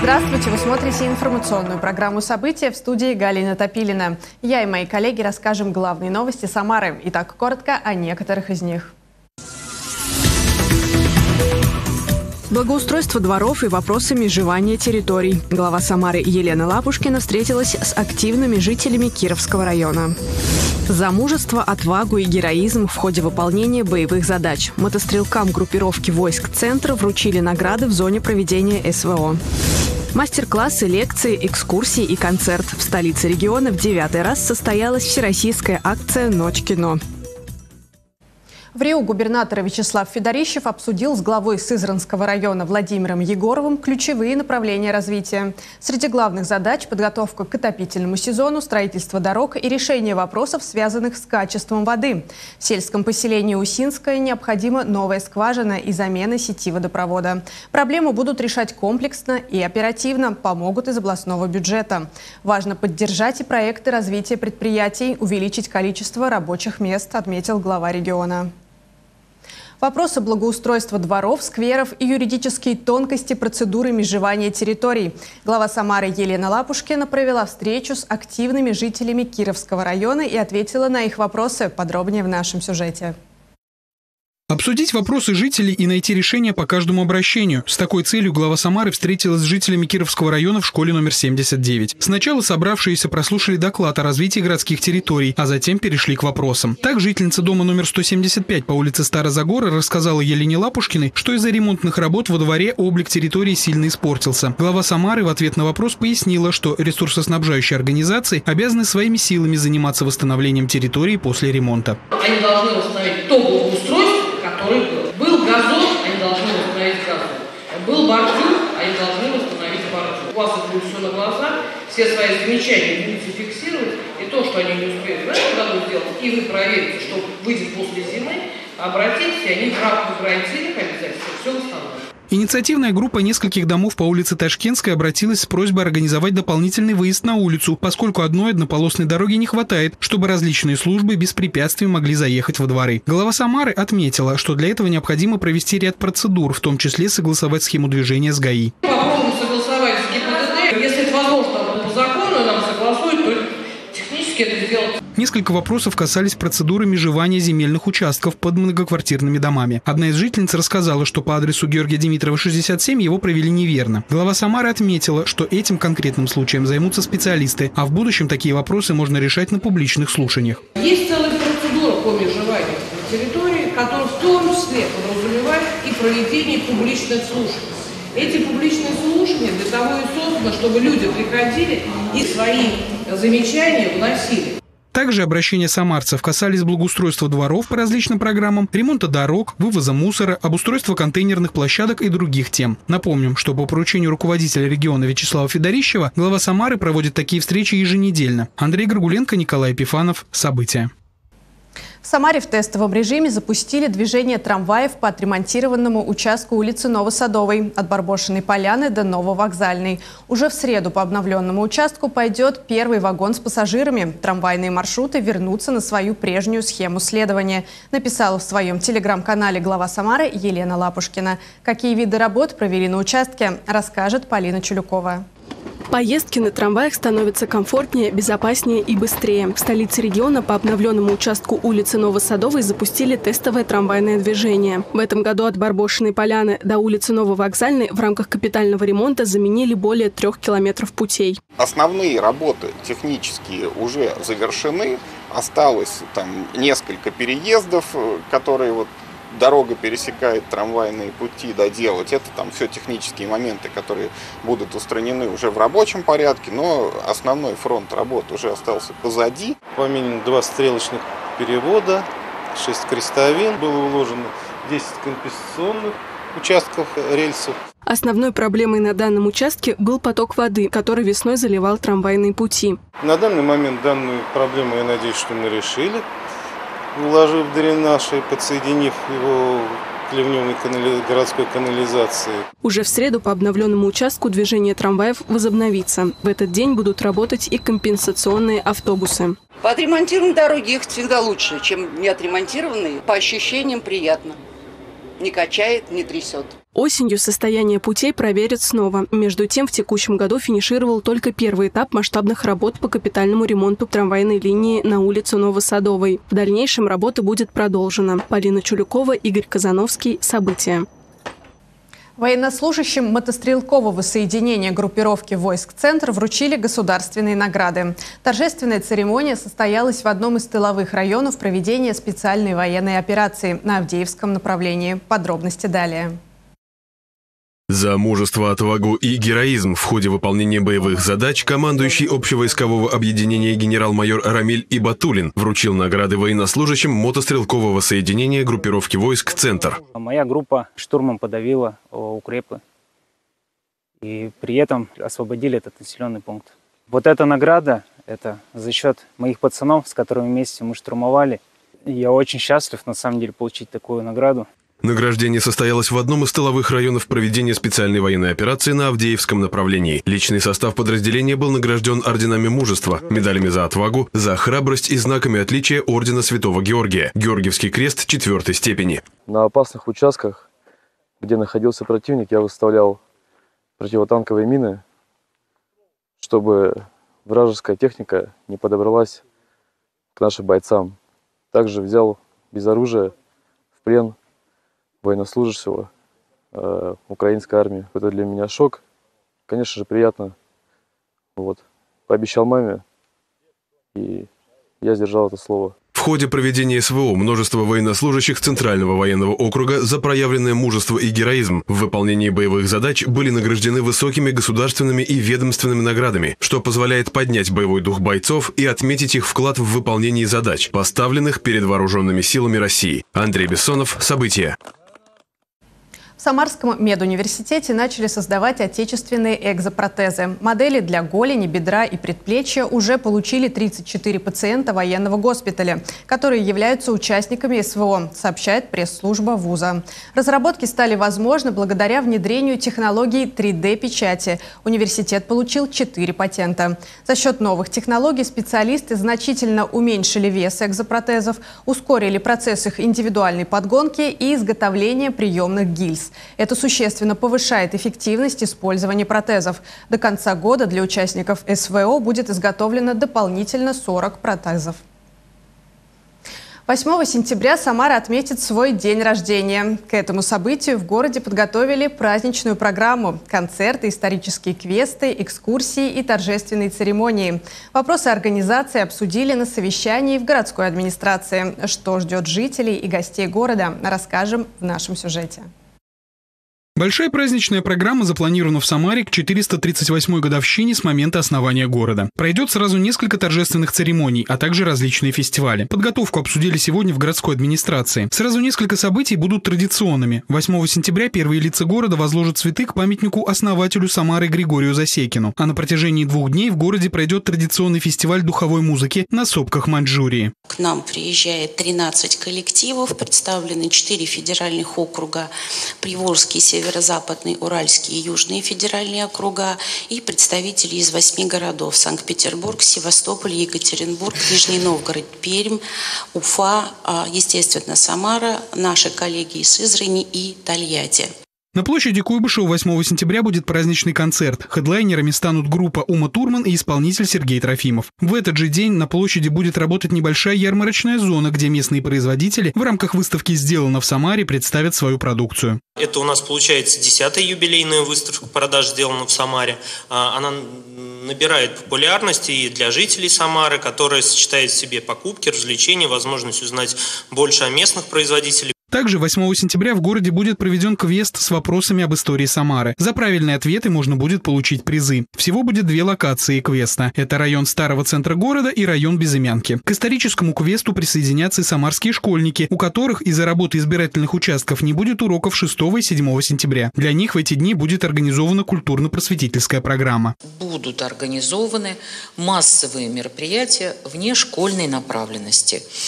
Здравствуйте! Вы смотрите информационную программу «События», в студии Галина Топилина. Я и мои коллеги расскажем главные новости Самары. Итак, коротко о некоторых из них. Благоустройство дворов и вопросы межевания территорий. Глава Самары Елена Лапушкина встретилась с активными жителями Кировского района. За мужество, отвагу и героизм в ходе выполнения боевых задач. Мотострелкам группировки войск «Центр» вручили награды в зоне проведения СВО. Мастер-классы, лекции, экскурсии и концерт. В столице региона в 9-й раз состоялась всероссийская акция «Ночь кино». В Риу губернатор Вячеслав Федорищев обсудил с главой Сызранского района Владимиром Егоровым ключевые направления развития. Среди главных задач – подготовка к отопительному сезону, строительство дорог и решение вопросов, связанных с качеством воды. В сельском поселении Усинское необходима новая скважина и замена сети водопровода. Проблему будут решать комплексно и оперативно, помогут из областного бюджета. Важно поддержать и проекты развития предприятий, увеличить количество рабочих мест, отметил глава региона. Вопросы благоустройства дворов, скверов и юридические тонкости процедуры межевания территорий. Глава Самары Елена Лапушкина провела встречу с активными жителями Кировского района и ответила на их вопросы. Подробнее в нашем сюжете. Обсудить вопросы жителей и найти решение по каждому обращению. С такой целью глава Самары встретилась с жителями Кировского района в школе номер 79. Сначала собравшиеся прослушали доклад о развитии городских территорий, а затем перешли к вопросам. Так, жительница дома номер 175 по улице Старозагора рассказала Елене Лапушкиной, что из-за ремонтных работ во дворе облик территории сильно испортился. Глава Самары в ответ на вопрос пояснила, что ресурсоснабжающие организации обязаны своими силами заниматься восстановлением территории после ремонта. Они должны восстановить то благоустройство, который был газон, они должны восстановить газон. Был бордюр, они должны восстановить бордюр. У вас это будет все на глазах, все свои замечания будете фиксировать, и то, что они не успеют в этом году сделать, и вы проверите, что выйдет после зимы, обратитесь, и они в рамках гарантийных обязательств все восстановят. Инициативная группа нескольких домов по улице Ташкентской обратилась с просьбой организовать дополнительный выезд на улицу, поскольку одной однополосной дороги не хватает, чтобы различные службы без препятствий могли заехать во дворы. Глава Самары отметила, что для этого необходимо провести ряд процедур, в том числе согласовать схему движения с ГАИ. Попробуем согласовать с ГИБДД. Если это возможно по закону, нам согласуют, то технически это сделать. Несколько вопросов касались процедуры межевания земельных участков под многоквартирными домами. Одна из жительниц рассказала, что по адресу Георгия Димитрова, 67, его провели неверно. Глава Самары отметила, что этим конкретным случаем займутся специалисты, а в будущем такие вопросы можно решать на публичных слушаниях. Есть целая процедура по межеванию территории, которая в том числе подразумевает и проведение публичных слушаний. Эти публичные слушания для того и созданы, чтобы люди приходили и свои замечания вносили. Также обращения самарцев касались благоустройства дворов по различным программам, ремонта дорог, вывоза мусора, обустройства контейнерных площадок и других тем. Напомним, что по поручению руководителя региона Вячеслава Федорищева глава Самары проводит такие встречи еженедельно. Андрей Горгуленко, Николай Епифанов. События. В Самаре в тестовом режиме запустили движение трамваев по отремонтированному участку улицы Новосадовой от Барбошиной поляны до Нововокзальной. Уже в среду по обновленному участку пойдет первый вагон с пассажирами. Трамвайные маршруты вернутся на свою прежнюю схему следования, написала в своем телеграм-канале глава Самары Елена Лапушкина. Какие виды работ провели на участке, расскажет Полина Чулюкова. Поездки на трамваях становятся комфортнее, безопаснее и быстрее. В столице региона по обновленному участку улицы Новосадовой запустили тестовое трамвайное движение. В этом году от Барбошиной поляны до улицы Нововокзальной в рамках капитального ремонта заменили более 3 километров путей. Основные работы технические уже завершены. Осталось там несколько переездов, которые дорога пересекает трамвайные пути, доделать. Это там все технические моменты, которые будут устранены уже в рабочем порядке, но основной фронт работ уже остался позади. Поменено 2 стрелочных перевода, 6 крестовин, было уложено 10 компенсационных участков рельсов. Основной проблемой на данном участке был поток воды, который весной заливал трамвайные пути. На данный момент данную проблему, я надеюсь, что мы решили, уложив дренаж и подсоединив его к ливневой городской канализации. Уже в среду по обновленному участку движение трамваев возобновится. В этот день будут работать и компенсационные автобусы. По отремонтированной дороге ехать всегда лучше, чем неотремонтированные. По ощущениям приятно. не качает, не трясет. Осенью состояние путей проверят снова. Между тем, в текущем году финишировал только первый этап масштабных работ по капитальному ремонту трамвайной линии на улице Новосадовой. В дальнейшем работа будет продолжена. Полина Чулюкова, Игорь Казановский. События. Военнослужащим мотострелкового соединения группировки войск «Центр» вручили государственные награды. Торжественная церемония состоялась в одном из тыловых районов проведения специальной военной операции на Авдеевском направлении. Подробности далее. За мужество, отвагу и героизм в ходе выполнения боевых задач командующий общевойскового объединения генерал-майор Рамиль Ибатуллин вручил награды военнослужащим мотострелкового соединения группировки войск «Центр». Моя группа штурмом подавила укрепы и при этом освободили этот населенный пункт. Вот эта награда, это за счет моих пацанов, с которыми вместе мы штурмовали. Я очень счастлив, на самом деле, получить такую награду. Награждение состоялось в одном из тыловых районов проведения специальной военной операции на Авдеевском направлении. Личный состав подразделения был награжден орденами мужества, медалями за отвагу, за храбрость и знаками отличия ордена Святого Георгия, Георгиевский крест 4-й степени. На опасных участках, где находился противник, я выставлял противотанковые мины, чтобы вражеская техника не подобралась к нашим бойцам. Также взял без оружия в плен военнослужащего украинской армии. Это для меня шок. Конечно же, приятно. Вот. Пообещал маме, и я сдержал это слово. В ходе проведения СВО множество военнослужащих Центрального военного округа за проявленное мужество и героизм в выполнении боевых задач были награждены высокими государственными и ведомственными наградами, что позволяет поднять боевой дух бойцов и отметить их вклад в выполнении задач, поставленных перед вооруженными силами России. Андрей Бессонов. События. В Самарском медуниверситете начали создавать отечественные экзопротезы. Модели для голени, бедра и предплечья уже получили 34 пациента военного госпиталя, которые являются участниками СВО, сообщает пресс-служба вуза. Разработки стали возможны благодаря внедрению технологий 3D-печати. Университет получил 4 патента. За счет новых технологий специалисты значительно уменьшили вес экзопротезов, ускорили процесс их индивидуальной подгонки и изготовления приемных гильз. Это существенно повышает эффективность использования протезов. До конца года для участников СВО будет изготовлено дополнительно 40 протезов. 8 сентября Самара отметит свой день рождения. К этому событию в городе подготовили праздничную программу, концерты, исторические квесты, экскурсии и торжественные церемонии. Вопросы организации обсудили на совещании в городской администрации. Что ждет жителей и гостей города, расскажем в нашем сюжете. Большая праздничная программа запланирована в Самаре к 438-й годовщине с момента основания города. Пройдет сразу несколько торжественных церемоний, а также различные фестивали. Подготовку обсудили сегодня в городской администрации. Сразу несколько событий будут традиционными. 8 сентября первые лица города возложат цветы к памятнику основателю Самары Григорию Засекину. А на протяжении 2 дней в городе пройдет традиционный фестиваль духовой музыки на сопках Маньчжурии. К нам приезжает 13 коллективов, представлены 4 федеральных округа: Приволжский, Северо-Западный, Уральский и Южные федеральные округа, и представители из 8 городов: Санкт-Петербург, Севастополь, Екатеринбург, Нижний Новгород, Пермь, Уфа, естественно, Самара, наши коллеги из Сызрани и Тольятти. На площади Куйбышева 8 сентября будет праздничный концерт. Хедлайнерами станут группа Ума Турман и исполнитель Сергей Трофимов. В этот же день на площади будет работать небольшая ярмарочная зона, где местные производители в рамках выставки «Сделано в Самаре» представят свою продукцию. Это у нас получается 10-я юбилейная выставка продаж «Сделано в Самаре». Она набирает популярность и для жителей Самары, которая сочетает в себе покупки, развлечения, возможность узнать больше о местных производителях. Также 8 сентября в городе будет проведен квест с вопросами об истории Самары. За правильные ответы можно будет получить призы. Всего будет 2 локации квеста. Это район старого центра города и район Безымянки. К историческому квесту присоединятся и самарские школьники, у которых из-за работы избирательных участков не будет уроков 6 и 7 сентября. Для них в эти дни будет организована культурно-просветительская программа. Будут организованы массовые мероприятия внешкольной направленности.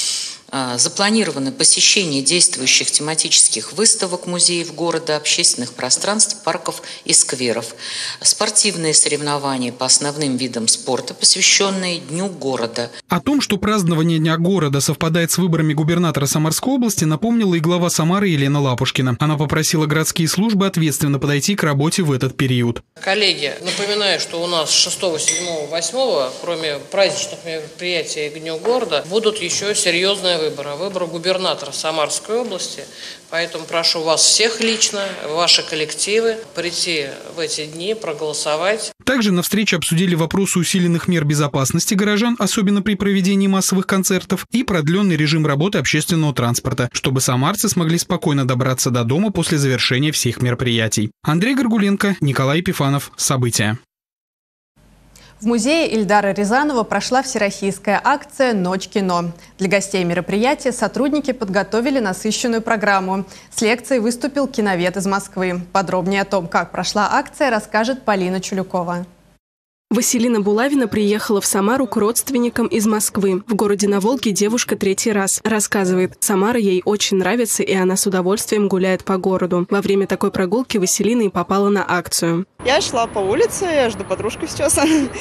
Запланировано посещение действующих тематических выставок музеев города, общественных пространств, парков и скверов. Спортивные соревнования по основным видам спорта, посвященные Дню города. О том, что празднование Дня города совпадает с выборами губернатора Самарской области, напомнила и глава Самары Елена Лапушкина. Она попросила городские службы ответственно подойти к работе в этот период. Коллеги, напоминаю, что у нас 6, 7, 8, кроме праздничных мероприятий к Дню города, будут еще серьезные выборы губернатора Самарской области. Поэтому прошу вас всех лично, ваши коллективы, прийти в эти дни, проголосовать. Также на встрече обсудили вопросы усиленных мер безопасности горожан, особенно при проведении массовых концертов, и продленный режим работы общественного транспорта, чтобы самарцы смогли спокойно добраться до дома после завершения всех мероприятий. Андрей Горгуленко, Николай Епифанов. События. В музее Ильдара Рязанова прошла всероссийская акция «Ночь кино». Для гостей мероприятия сотрудники подготовили насыщенную программу. С лекцией выступил киновед из Москвы. Подробнее о том, как прошла акция, расскажет Полина Чулюкова. Василина Булавина приехала в Самару к родственникам из Москвы. В городе на Волге девушка 3-й раз. Рассказывает, Самара ей очень нравится, и она с удовольствием гуляет по городу. Во время такой прогулки Василина и попала на акцию. Я шла по улице, я жду подружку сейчас,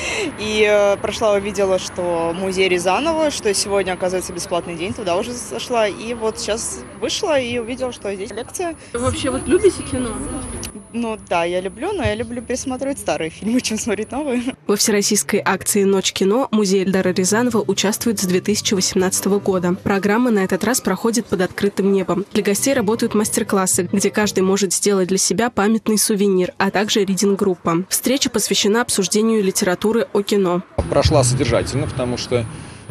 и прошла, увидела, что музей Рязанова, что сегодня, оказывается, бесплатный день, туда уже зашла, и вот сейчас вышла и увидела, что здесь лекция. Вы вообще вот любите кино? Ну да, я люблю, но я люблю пересматривать старые фильмы, чем смотреть новые. Во всероссийской акции «Ночь кино» музей Ильдара Рязанова участвует с 2018 года. Программа на этот раз проходит под открытым небом. Для гостей работают мастер-классы, где каждый может сделать для себя памятный сувенир, а также ридинг-группа. Встреча посвящена обсуждению литературы о кино. Прошла содержательно, потому что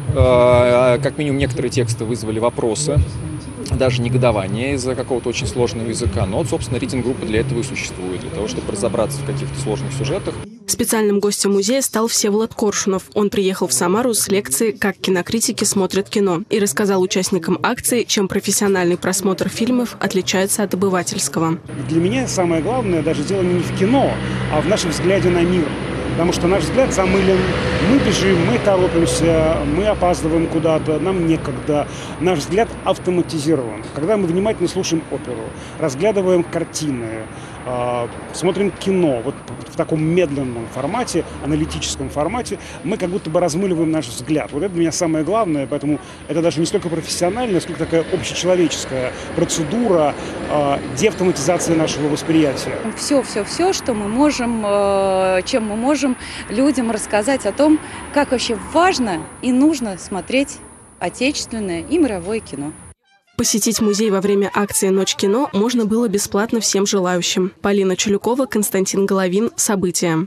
как минимум некоторые тексты вызвали вопросы, даже негодование из-за какого-то очень сложного языка. Но, собственно, ридинг-группа для этого и существует, для того, чтобы разобраться в каких-то сложных сюжетах. Специальным гостем музея стал Всеволод Коршунов. Он приехал в Самару с лекции «Как кинокритики смотрят кино» и рассказал участникам акции, чем профессиональный просмотр фильмов отличается от обывательского. Для меня самое главное даже дело не в кино, а в нашем взгляде на мир. Потому что наш взгляд замылен. Мы бежим, мы торопимся, мы опаздываем куда-то, нам некогда. Наш взгляд автоматизирован. Когда мы внимательно слушаем оперу, разглядываем картины, смотрим кино вот в таком медленном формате, аналитическом формате, мы как будто бы размыливаем наш взгляд. Вот это для меня самое главное, поэтому это даже не столько профессиональная, сколько такая общечеловеческая процедура деавтоматизации нашего восприятия. Все, что мы можем, чем мы можем людям рассказать о том, как вообще важно и нужно смотреть отечественное и мировое кино. Посетить музей во время акции «Ночь кино» можно было бесплатно всем желающим. Полина Чулюкова, Константин Головин. События.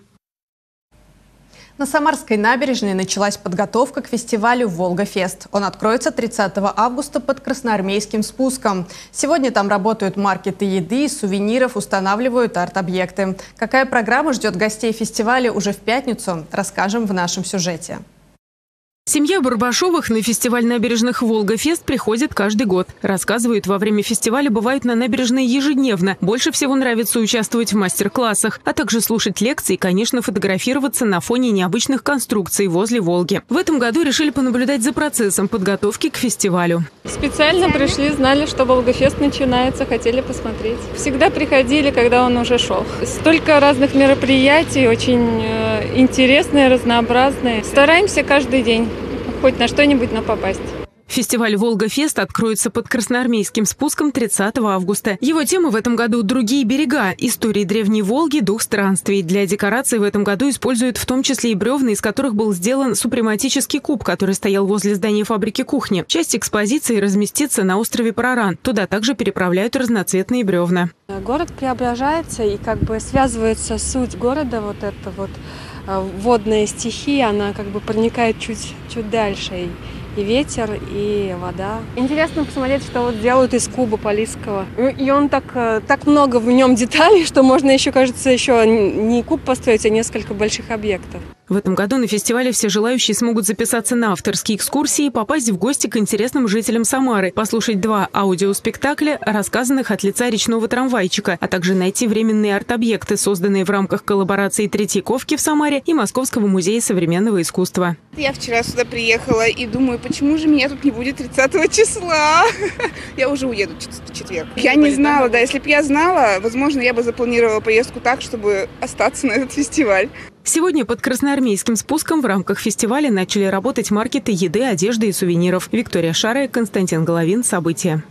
На Самарской набережной началась подготовка к фестивалю «Волга-фест». Он откроется 30 августа под Красноармейским спуском. Сегодня там работают маркеты еды и сувениров, устанавливают арт-объекты. Какая программа ждет гостей фестиваля уже в пятницу, расскажем в нашем сюжете. Семья Барбашовых на фестиваль набережных «Волга-фест» приходит каждый год. Рассказывают, во время фестиваля бывают на набережной ежедневно. Больше всего нравится участвовать в мастер-классах, а также слушать лекции и, конечно, фотографироваться на фоне необычных конструкций возле Волги. В этом году решили понаблюдать за процессом подготовки к фестивалю. Специально пришли, знали, что «Волга-фест» начинается, хотели посмотреть. Всегда приходили, когда он уже шел. Столько разных мероприятий, очень интересные, разнообразные. Стараемся каждый день хоть на что-нибудь попасть. Фестиваль «Волга-фест» откроется под Красноармейским спуском 30 августа. Его тема в этом году «Другие берега. Истории древней Волги. Дух странствий». Для декорации в этом году используют в том числе и бревна, из которых был сделан супрематический куб, который стоял возле здания фабрики кухни. Часть экспозиции разместится на острове Параран. Туда также переправляют разноцветные бревна. Город преображается, и связывается суть города, вот эта водная стихия, она проникает чуть дальше. И ветер, и вода. Интересно посмотреть, что делают из куба Полисского. И он так много в нем деталей, что можно еще, кажется, еще не куб построить, а несколько больших объектов. В этом году на фестивале все желающие смогут записаться на авторские экскурсии и попасть в гости к интересным жителям Самары, послушать 2 аудиоспектакля, рассказанных от лица речного трамвайчика, а также найти временные арт-объекты, созданные в рамках коллаборации Третьяковки в Самаре и Московского музея современного искусства. Я вчера сюда приехала и думаю, почему же меня тут не будет 30 числа? Я уже уеду в четверг. Я не знала, да, если бы я знала, возможно, я бы запланировала поездку так, чтобы остаться на этот фестиваль. Сегодня под красноармейским спуском в рамках фестиваля начали работать маркеты еды, одежды и сувениров. Виктория Шарая, Константин Головин. События.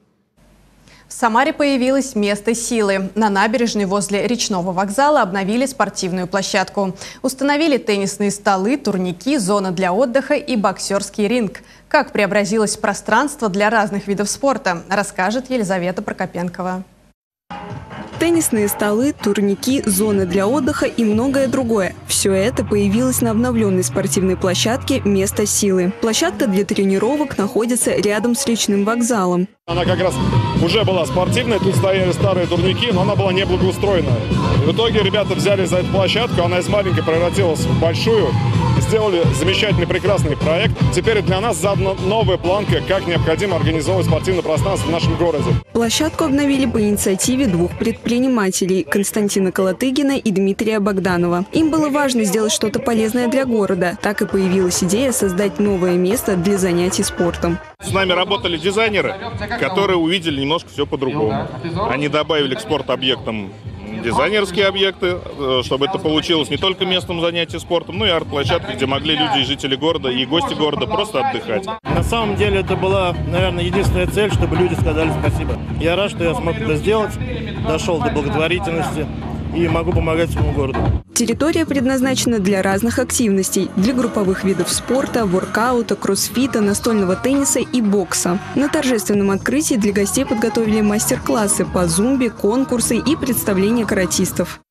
В Самаре появилось место силы. На набережной возле речного вокзала обновили спортивную площадку. Установили теннисные столы, турники, зона для отдыха и боксерский ринг. Как преобразилось пространство для разных видов спорта, расскажет Елизавета Прокопенкова. Теннисные столы, турники, зоны для отдыха и многое другое. Все это появилось на обновленной спортивной площадке «Место силы». Площадка для тренировок находится рядом с речным вокзалом. Она как раз уже была спортивная, тут стояли старые турники, но она была неблагоустроена. В итоге ребята взяли за эту площадку, она из маленькой превратилась в большую. Сделали замечательный, прекрасный проект. Теперь для нас задана новая планка, как необходимо организовывать спортивное пространство в нашем городе. Площадку обновили по инициативе 2 предпринимателей – Константина Колотыгина и Дмитрия Богданова. Им было важно сделать что-то полезное для города. Так и появилась идея создать новое место для занятий спортом. С нами работали дизайнеры, которые увидели немножко все по-другому. Они добавили к спорт-объектам дизайнерские объекты, чтобы это получилось не только местом занятия спортом, но и арт-площадкой, где могли люди и жители города, и гости города просто отдыхать. На самом деле это была, наверное, единственная цель, чтобы люди сказали спасибо. Я рад, что я смог это сделать, дошел до благотворительности и могу помогать своему городу. Территория предназначена для разных активностей – для групповых видов спорта, воркаута, кроссфита, настольного тенниса и бокса. На торжественном открытии для гостей подготовили мастер-классы по зумбе, конкурсы и представления каратистов.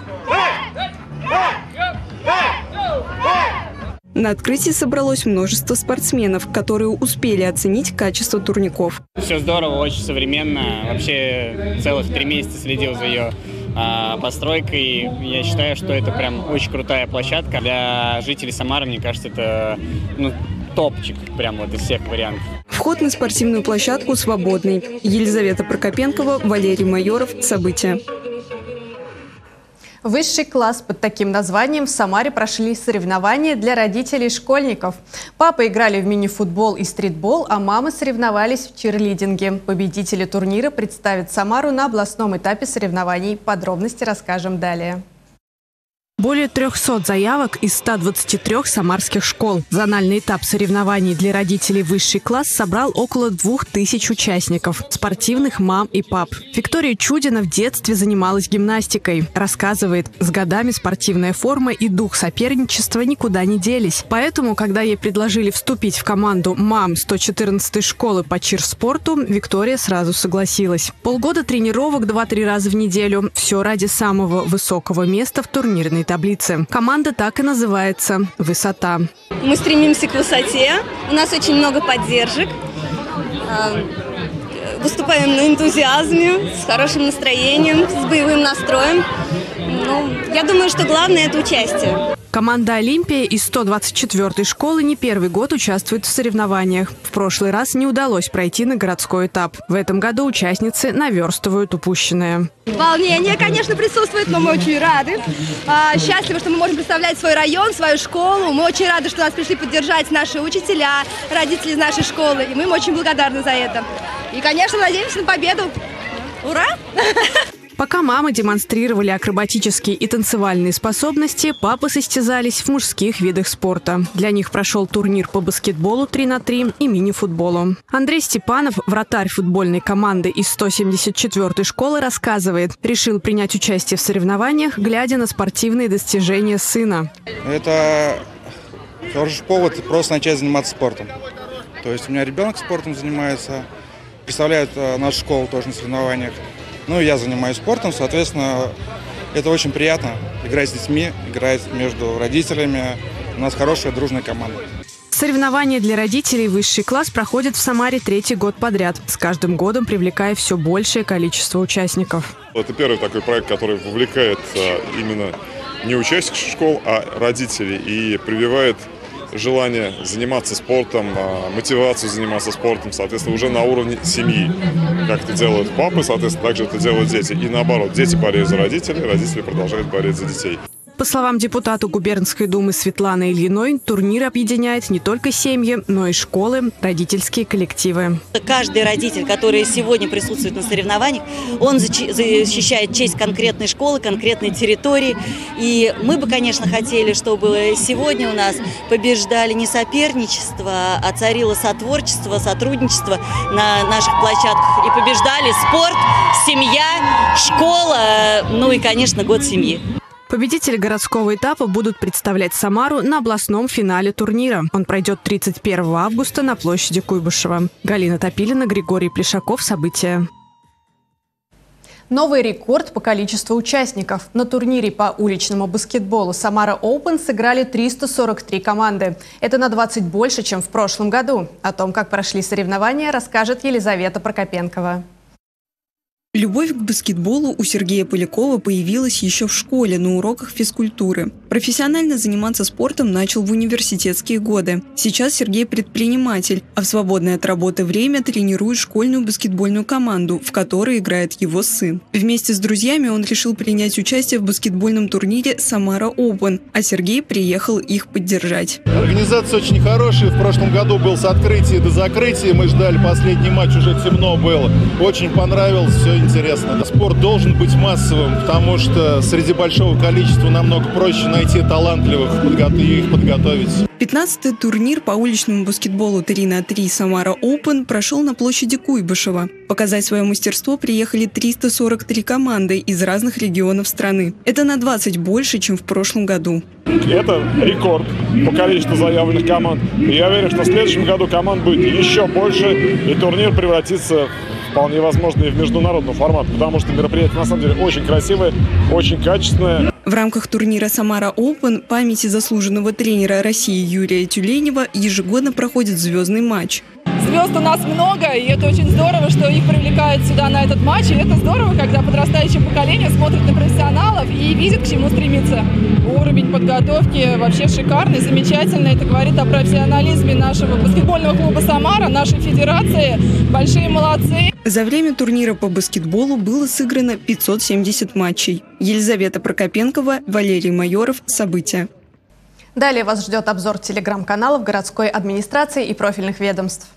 На открытии собралось множество спортсменов, которые успели оценить качество турников. Все здорово, очень современно. Вообще целых 3 месяца следил за ее постройкой. Я считаю, что это прям очень крутая площадка. Для жителей Самары, мне кажется, это топчик прям вот из всех вариантов. Вход на спортивную площадку свободный. Елизавета Прокопенкова, Валерий Майоров. События. Высший класс под таким названием в Самаре прошли соревнования для родителей школьников. Папы играли в мини-футбол и стритбол, а мамы соревновались в чирлидинге. Победители турнира представят Самару на областном этапе соревнований. Подробности расскажем далее. Более 300 заявок из 123 самарских школ. Зональный этап соревнований для родителей высший класс собрал около 2000 участников – спортивных мам и пап. Виктория Чудина в детстве занималась гимнастикой. Рассказывает, с годами спортивная форма и дух соперничества никуда не делись. Поэтому, когда ей предложили вступить в команду мам 114-й школы по чирспорту, Виктория сразу согласилась. Полгода тренировок 2-3 раза в неделю. Все ради самого высокого места в турнирной таблице. Команда так и называется «Высота». Мы стремимся к высоте, у нас очень много поддержек, выступаем на энтузиазме, с хорошим настроением, с боевым настроем. Я думаю, что главное – это участие. Команда «Олимпия» из 124-й школы не первый год участвует в соревнованиях. В прошлый раз не удалось пройти на городской этап. В этом году участницы наверстывают упущенное. Волнение, конечно, присутствует, но мы очень рады. Счастливы, что мы можем представлять свой район, свою школу. Мы очень рады, что нас пришли поддержать наши учителя, родители из нашей школы. И мы им очень благодарны за это. И, конечно, надеемся на победу. Ура! Пока мамы демонстрировали акробатические и танцевальные способности, папы состязались в мужских видах спорта. Для них прошел турнир по баскетболу 3×3 и мини-футболу. Андрей Степанов, вратарь футбольной команды из 174-й школы, рассказывает, решил принять участие в соревнованиях, глядя на спортивные достижения сына. Это хороший повод просто начать заниматься спортом. То есть у меня ребенок спортом занимается, представляет нашу школу тоже на соревнованиях. Ну, я занимаюсь спортом, соответственно, это очень приятно играть с детьми, играть между родителями. У нас хорошая дружная команда. Соревнования для родителей высший класс проходят в Самаре 3-й год подряд, с каждым годом привлекая все большее количество участников. Это первый такой проект, который вовлекает именно не участников школ, а родителей, и прививает желание заниматься спортом, мотивацию заниматься спортом, соответственно, уже на уровне семьи. Как это делают папы, соответственно, также это делают дети. И наоборот, дети болеют за родителей, родители продолжают болеть за детей. По словам депутата губернской думы Светланы Ильиной, турнир объединяет не только семьи, но и школы, родительские коллективы. Каждый родитель, который сегодня присутствует на соревнованиях, он защищает честь конкретной школы, конкретной территории. И мы бы, конечно, хотели, чтобы сегодня у нас побеждали не соперничество, а царило сотворчество, сотрудничество на наших площадках. И побеждали спорт, семья, школа, ну и, конечно, год семьи. Победители городского этапа будут представлять Самару на областном финале турнира. Он пройдет 31 августа на площади Куйбышева. Галина Топилина, Григорий Плешаков. События. Новый рекорд по количеству участников. На турнире по уличному баскетболу «Самара Open» сыграли 343 команды. Это на 20 больше, чем в прошлом году. О том, как прошли соревнования, расскажет Елизавета Прокопенкова. Любовь к баскетболу у Сергея Полякова появилась еще в школе на уроках физкультуры. Профессионально заниматься спортом начал в университетские годы. Сейчас Сергей предприниматель, а в свободное от работы время тренирует школьную баскетбольную команду, в которой играет его сын. Вместе с друзьями он решил принять участие в баскетбольном турнире «Самара Open», а Сергей приехал их поддержать. Организация очень хорошая. В прошлом году был с открытия до закрытия. Мы ждали последний матч, уже темно было. Очень понравилось, все интересно. Спорт должен быть массовым, потому что среди большого количества намного проще найти талантливых и их подготовить. 15-й турнир по уличному баскетболу 3х3 «Самара Open» прошел на площади Куйбышева. Показать свое мастерство приехали 343 команды из разных регионов страны. Это на 20 больше, чем в прошлом году. Это рекорд по количеству заявленных команд. И я уверен, что в следующем году команд будет еще больше, и турнир превратится вполне возможно и в международный формат, потому что мероприятие на самом деле очень красивое, очень качественное. В рамках турнира «Самара Open» памяти заслуженного тренера России Юрия Тюленева ежегодно проходит звездный матч. Звезд у нас много, и это очень здорово, что их привлекают сюда на этот матч. И это здорово, когда подрастающее поколение смотрит на профессионалов и видит, к чему стремится. Уровень подготовки вообще шикарный, замечательный. Это говорит о профессионализме нашего баскетбольного клуба «Самара», нашей федерации. Большие молодцы. За время турнира по баскетболу было сыграно 570 матчей. Елизавета Прокопенкова, Валерий Майоров. События. Далее вас ждет обзор телеграм-каналов городской администрации и профильных ведомств.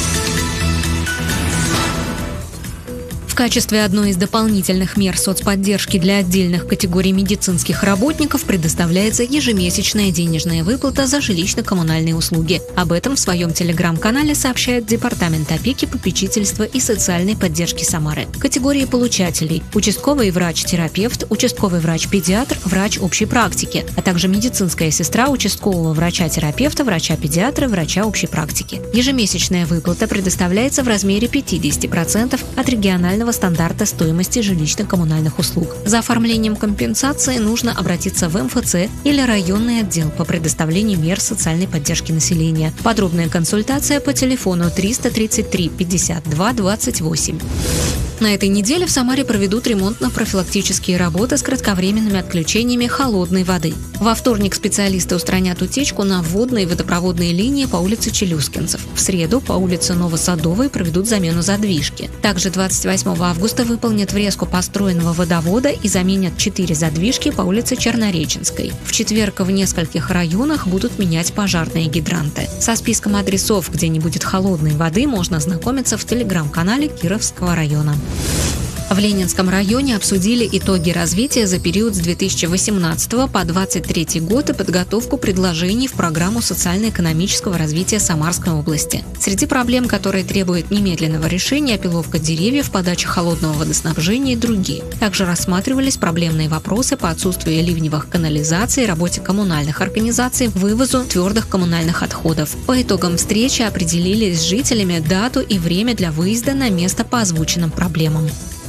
В качестве одной из дополнительных мер соцподдержки для отдельных категорий медицинских работников предоставляется ежемесячная денежная выплата за жилищно-коммунальные услуги. Об этом в своем телеграм-канале сообщает Департамент опеки, попечительства и социальной поддержки Самары. Категории получателей – участковый врач-терапевт, участковый врач-педиатр, врач общей практики, а также медицинская сестра участкового врача-терапевта, врача-педиатра, врача общей практики. Ежемесячная выплата предоставляется в размере 50% от регионального стандарта стоимости жилищно-коммунальных услуг. За оформлением компенсации нужно обратиться в МФЦ или районный отдел по предоставлению мер социальной поддержки населения. Подробная консультация по телефону 333 52 28. На этой неделе в Самаре проведут ремонтно-профилактические работы с кратковременными отключениями холодной воды. Во вторник специалисты устранят утечку на водной и водопроводной линии по улице Челюскинцев. В среду по улице Новосадовой проведут замену задвижки. Также 28 августа выполнят врезку построенного водовода и заменят 4 задвижки по улице Чернореченской. В четверг в нескольких районах будут менять пожарные гидранты. Со списком адресов, где не будет холодной воды, можно ознакомиться в телеграм-канале Кировского района. В Ленинском районе обсудили итоги развития за период с 2018 по 2023 год и подготовку предложений в программу социально-экономического развития Самарской области. Среди проблем, которые требуют немедленного решения, опиловка деревьев, подача холодного водоснабжения и другие. Также рассматривались проблемные вопросы по отсутствию ливневых канализаций, работе коммунальных организаций, вывозу твердых коммунальных отходов. По итогам встречи определили с жителями дату и время для выезда на место по озвученным проблемам.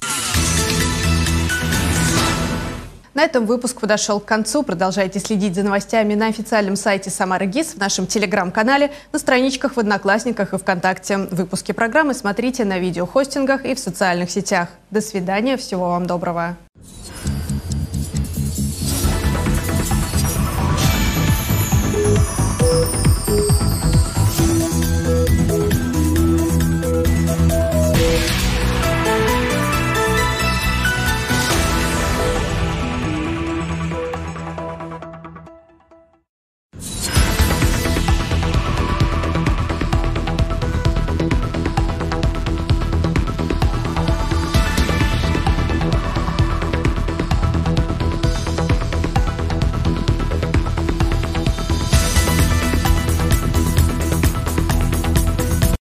На этом выпуск подошел к концу. Продолжайте следить за новостями на официальном сайте Самары ГИС, в нашем телеграм-канале, на страничках в Одноклассниках и ВКонтакте. Выпуски программы смотрите на видеохостингах и в социальных сетях. До свидания, всего вам доброго.